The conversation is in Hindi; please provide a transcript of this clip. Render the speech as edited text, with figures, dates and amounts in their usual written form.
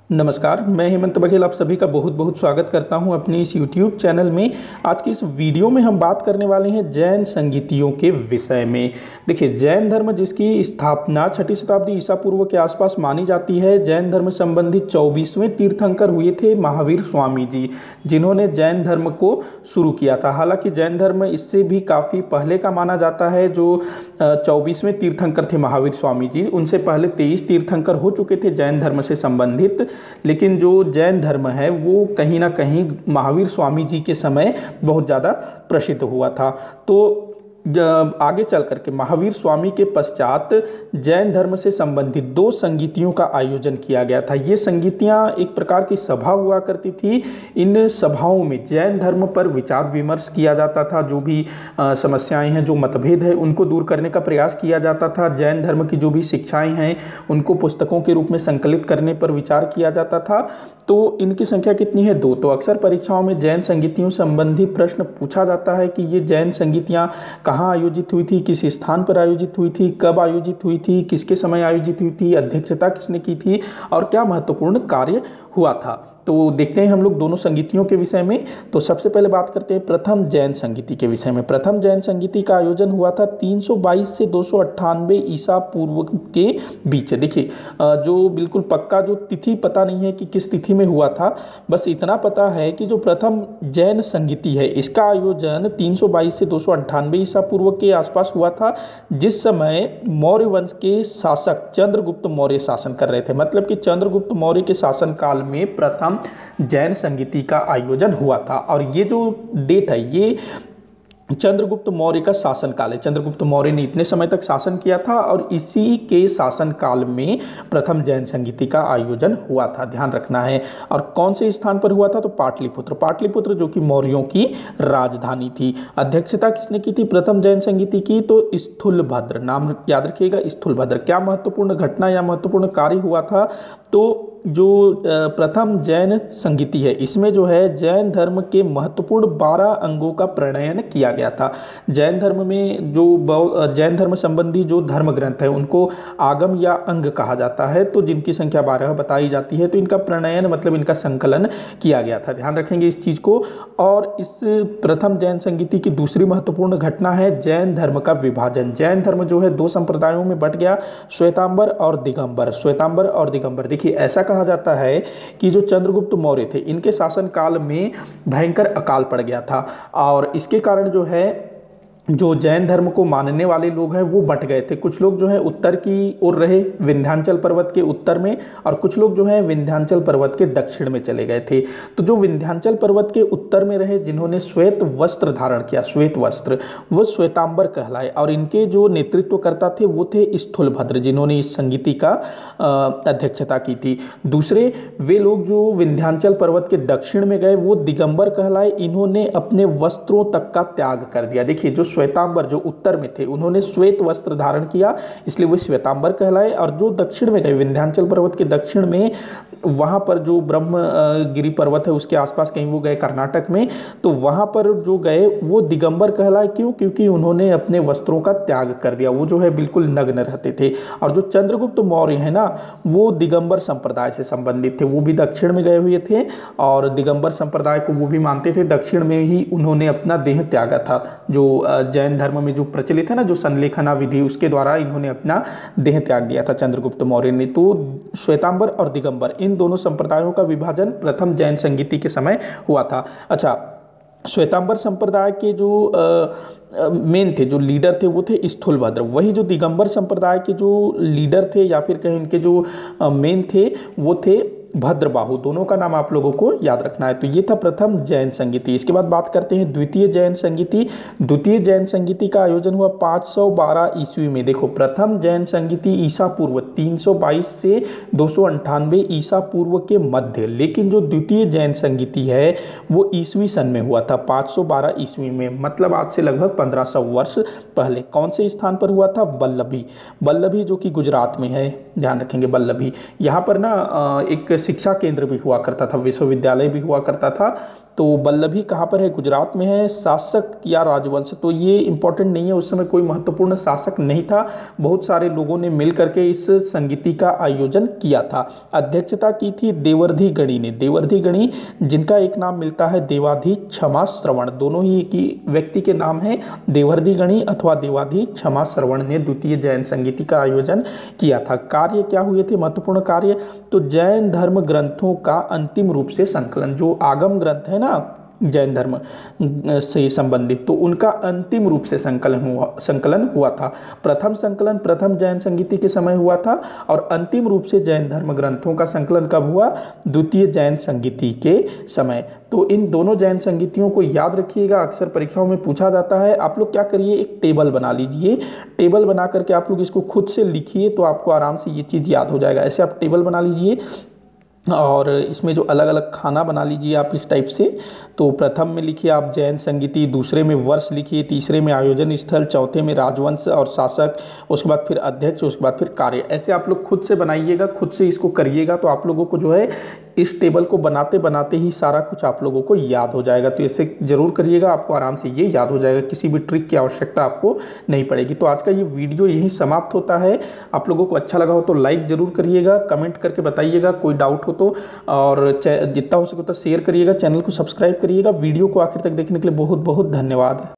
नमस्कार, मैं हेमंत बघेल आप सभी का बहुत बहुत स्वागत करता हूं अपनी इस YouTube चैनल में। आज की इस वीडियो में हम बात करने वाले हैं जैन संगीतियों के विषय में। देखिए, जैन धर्म जिसकी स्थापना 6ठी शताब्दी ईसा पूर्व के आसपास मानी जाती है। जैन धर्म संबंधित 24वें तीर्थंकर हुए थे महावीर स्वामी जी, जिन्होंने जैन धर्म को शुरू किया था। हालांकि जैन धर्म इससे भी काफ़ी पहले का माना जाता है। जो 24वें तीर्थंकर थे महावीर स्वामी जी, उनसे पहले 23 तीर्थंकर हो चुके थे जैन धर्म से संबंधित। लेकिन जो जैन धर्म है वो कहीं ना कहीं महावीर स्वामी जी के समय बहुत ज़्यादा प्रसिद्ध हुआ था। तो आगे चल करके महावीर स्वामी के पश्चात जैन धर्म से संबंधित 2 संगीतियों का आयोजन किया गया था। ये संगीतियाँ एक प्रकार की सभा हुआ करती थी। इन सभाओं में जैन धर्म पर विचार विमर्श किया जाता था। जो भी समस्याएं हैं, जो मतभेद है, उनको दूर करने का प्रयास किया जाता था। जैन धर्म की जो भी शिक्षाएं हैं उनको पुस्तकों के रूप में संकलित करने पर विचार किया जाता था। तो इनकी संख्या कितनी है? 2। तो अक्सर परीक्षाओं में जैन संगीतियों संबंधी प्रश्न पूछा जाता है कि ये जैन संगीतियाँ कहाँ आयोजित हुई थी, किस स्थान पर आयोजित हुई थी, कब आयोजित हुई थी, किसके समय आयोजित हुई थी, अध्यक्षता किसने की थी और क्या महत्वपूर्ण कार्य हुआ था। तो देखते हैं हम लोग दोनों संगीतियों के विषय में। तो सबसे पहले बात करते हैं प्रथम जैन संगीति के विषय में। प्रथम जैन संगीति का आयोजन हुआ था 322 से 298 ईसा पूर्व के बीच। देखिए, जो बिल्कुल पक्का जो तिथि पता नहीं है कि किस तिथि में हुआ था, बस इतना पता है कि जो प्रथम जैन संगीति है इसका आयोजन 322 से 298 ईसा पूर्व के आसपास हुआ था, जिस समय मौर्य वंश के शासक चंद्रगुप्त मौर्य शासन कर रहे थे। मतलब कि चंद्रगुप्त मौर्य के शासन काल में प्रथम जैन संगीति का आयोजन हुआ था। और ये जो डेट है ये चंद्रगुप्त मौर्य का शासन काल है। चंद्रगुप्त मौर्य ने इतने समय तक शासन किया था और इसी के शासन काल में प्रथम जैन संगीति का आयोजन हुआ था, ध्यान रखना है। और कौन से स्थान पर हुआ था? तो पाटलिपुत्र। पाटलिपुत्र जो कि मौर्यों की राजधानी थी। अध्यक्षता किसने की थी प्रथम जैन संगीति की? तो स्थूलभद्र, नाम याद रखिएगा, स्थूलभद्र। क्या महत्वपूर्ण घटना या महत्वपूर्ण कार्य हुआ था? तो जो प्रथम जैन संगीति है इसमें जो है जैन धर्म के महत्वपूर्ण 12 अंगों का प्रणयन किया गया था। जैन धर्म में जो जैन धर्म संबंधी जो धर्म ग्रंथ है उनको आगम या अंग कहा जाता है, तो जिनकी संख्या 12 बताई जाती है। तो इनका प्रणयन मतलब इनका संकलन किया गया था, ध्यान रखेंगे इस चीज़ को। और इस प्रथम जैन संगीति की दूसरी महत्वपूर्ण घटना है जैन धर्म का विभाजन। जैन धर्म जो है 2 संप्रदायों में बट गया, श्वेतांबर और दिगंबर। श्वेतांबर और दिगंबर। देखिए, ऐसा कहा जाता है कि जो चंद्रगुप्त मौर्य थे इनके शासन काल में भयंकर अकाल पड़ गया था और इसके कारण जो है जो जैन धर्म को मानने वाले लोग हैं वो बट गए थे। कुछ लोग जो है उत्तर की ओर रहे, विंध्याचल पर्वत के उत्तर में, और कुछ लोग जो है विंध्याचल पर्वत के दक्षिण में चले गए थे। तो जो विंध्याचल पर्वत के उत्तर में रहे, जिन्होंने श्वेत वस्त्र धारण किया, श्वेत वस्त्र, वो श्वेतांबर कहलाए। और इनके जो नेतृत्व करता थे वो थे स्थूलभद्र, जिन्होंने इस संगीति का अध्यक्षता की थी। दूसरे वे लोग जो विंध्याचल पर्वत के दक्षिण में गए वो दिगंबर कहलाए। इन्होंने अपने वस्त्रों तक का त्याग कर दिया। देखिए, जो श्वेतांबर जो उत्तर में थे उन्होंने श्वेत वस्त्र धारण किया, इसलिए वो श्वेतांबर कहलाए। और जो दक्षिण में गए, विंध्याचल पर्वत के दक्षिण में, वहाँ पर जो ब्रह्मगिरी पर्वत है उसके आसपास कहीं वो गए कर्नाटक में, तो वहाँ पर जो गए वो दिगंबर कहलाए। क्यों? क्योंकि उन्होंने अपने वस्त्रों का त्याग कर दिया, वो जो है बिल्कुल नग्न रहते थे। और जो चंद्रगुप्त मौर्य है ना, वो दिगंबर संप्रदाय से संबंधित थे, वो भी दक्षिण में गए हुए थे और दिगंबर संप्रदाय को वो भी मानते थे। दक्षिण में ही उन्होंने अपना देह त्यागा था। जो जैन धर्म में जो प्रचलित है ना, जो संलेखना विधि, उसके द्वारा इन्होंने अपना देह त्याग दिया था चंद्रगुप्त मौर्य ने। तो श्वेतांबर और दिगंबर, इन दोनों संप्रदायों का विभाजन प्रथम जैन संगीति के समय हुआ था। अच्छा, श्वेतांबर संप्रदाय के जो मेन थे, जो लीडर थे, वो थे स्थूलभद्र। वही जो दिगंबर संप्रदाय के जो लीडर थे या फिर कहें इनके जो मेन थे वो थे भद्रबाहु। दोनों का नाम आप लोगों को याद रखना है। तो ये था प्रथम जैन संगीति। इसके बाद बात करते हैं द्वितीय जैन संगीति। द्वितीय जैन संगीति का आयोजन हुआ 512 ईस्वी में। देखो, प्रथम जैन संगीति ईसा पूर्व 322 से 298 ईसा पूर्व के मध्य, लेकिन जो द्वितीय जैन संगीति है वो ईस्वी सन में हुआ था 512 ईस्वी में, मतलब आज से लगभग 1500 वर्ष पहले। कौन से स्थान पर हुआ था? बल्लभी। बल्लभी जो कि गुजरात में है, ध्यान रखेंगे बल्लभी। यहाँ पर ना एक पे शिक्षा केंद्र भी हुआ करता था, विश्वविद्यालय भी हुआ करता था। तो वल्लभी कहाँ पर है? गुजरात में है। शासक या राजवंश, तो ये इंपॉर्टेंट नहीं है, उस समय कोई महत्वपूर्ण शासक नहीं था। बहुत सारे लोगों ने मिल करके इस संगीति का आयोजन किया था। अध्यक्षता की थी देवर्धि गणी ने। देवर्धि गणी जिनका एक नाम मिलता है देवाधि क्षमा श्रवण, दोनों ही एक ही व्यक्ति के नाम है, देवर्धि गणी अथवा देवाधि क्षमा श्रवण ने द्वितीय जैन संगीति का आयोजन किया था। कार्य क्या हुए थे? महत्वपूर्ण कार्य, तो जैन धर्म ग्रंथों का अंतिम रूप से संकलन, जो आगम ग्रंथ है ना जैन धर्म से संबंधित, तो उनका अंतिम रूप से संकलन हुआ था। प्रथम संकलन प्रथम जैन संगीति के समय हुआ था और अंतिम रूप से जैन धर्म ग्रंथों का संकलन कब हुआ? द्वितीय जैन संगीति के समय। तो इन दोनों जैन संगीतियों को याद रखिएगा, अक्सर परीक्षाओं में पूछा जाता है। आप लोग क्या करिए, एक टेबल बना लीजिए, टेबल बना करके आप लोग इसको खुद से लिखिए, तो आपको आराम से ये चीज़ याद हो जाएगा। ऐसे आप टेबल बना लीजिए और इसमें जो अलग अलग खाना बना लीजिए आप इस टाइप से। तो प्रथम में लिखिए आप जैन संगीति, दूसरे में वर्ष लिखिए, तीसरे में आयोजन स्थल, चौथे में राजवंश और शासक, उसके बाद फिर अध्यक्ष, उसके बाद फिर कार्य। ऐसे आप लोग खुद से बनाइएगा, खुद से इसको करिएगा, तो आप लोगों को जो है इस टेबल को बनाते बनाते ही सारा कुछ आप लोगों को याद हो जाएगा। तो ऐसे जरूर करिएगा, आपको आराम से ये याद हो जाएगा, किसी भी ट्रिक की आवश्यकता आपको नहीं पड़ेगी। तो आज का ये वीडियो यहीं समाप्त होता है। आप लोगों को अच्छा लगा हो तो लाइक जरूर करिएगा, कमेंट करके बताइएगा कोई डाउट हो तो, और जितना हो सके उतना शेयर करिएगा, चैनल को सब्सक्राइब करिएगा। वीडियो को आखिर तक देखने के लिए बहुत बहुत धन्यवाद।